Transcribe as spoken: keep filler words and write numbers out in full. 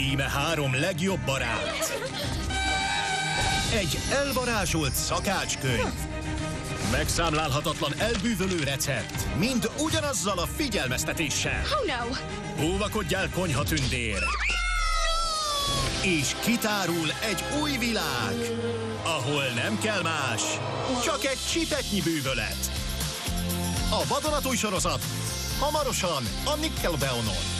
íme három legjobb barát. Egy elvarázsolt szakácskönyv. Megszámlálhatatlan elbűvölő recept. Mind ugyanazzal a figyelmeztetéssel. Oh no! Óvakodjál, konyhatündér! És kitárul egy új világ, ahol nem kell más, csak egy csipetnyi bűvölet. A vadonatúj sorozat hamarosan a Nickelodeonon.